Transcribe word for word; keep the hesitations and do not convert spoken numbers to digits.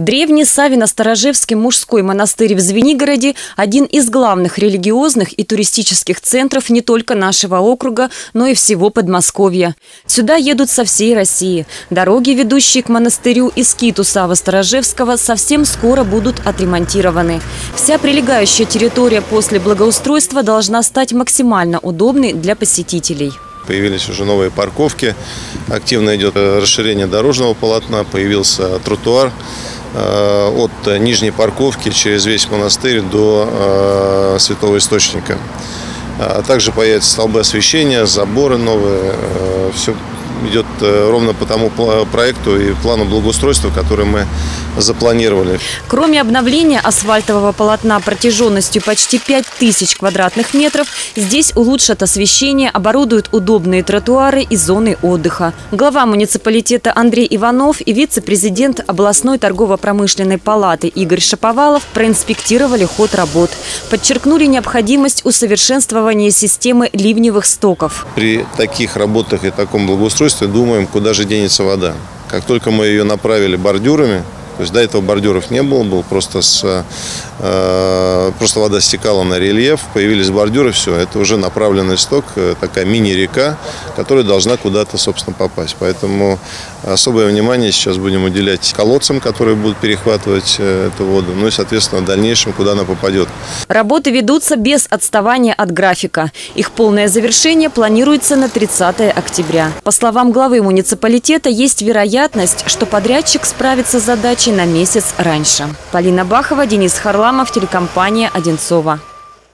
Древний Савино-Сторожевский мужской монастырь в Звенигороде – один из главных религиозных и туристических центров не только нашего округа, но и всего Подмосковья. Сюда едут со всей России. Дороги, ведущие к монастырю и скиту Саво-Сторожевского, совсем скоро будут отремонтированы. Вся прилегающая территория после благоустройства должна стать максимально удобной для посетителей. Появились уже новые парковки, активно идет расширение дорожного полотна, появился тротуар от нижней парковки через весь монастырь до Святого Источника. Также появятся столбы освещения, заборы новые. Все идет ровно по тому проекту и плану благоустройства, который мы запланировали. Кроме обновления асфальтового полотна протяженностью почти пять тысяч квадратных метров, здесь улучшат освещение, оборудуют удобные тротуары и зоны отдыха. Глава муниципалитета Андрей Иванов и вице-президент областной торгово-промышленной палаты Игорь Шаповалов проинспектировали ход работ. Подчеркнули необходимость усовершенствования системы ливневых стоков. При таких работах и таком благоустройстве думаем, куда же денется вода. Как только мы ее направили бордюрами, то есть до этого бордюров не было, был просто, с, э, просто вода стекала на рельеф, появились бордюры, все, это уже направленный сток, такая мини-река, которая должна куда-то, собственно, попасть. Поэтому особое внимание сейчас будем уделять колодцам, которые будут перехватывать эту воду, ну и, соответственно, в дальнейшем, куда она попадет. Работы ведутся без отставания от графика. Их полное завершение планируется на тридцатое октября. По словам главы муниципалитета, есть вероятность, что подрядчик справится с задачей на месяц раньше. Полина Бахова, Денис Харламов, телекомпания «Одинцово».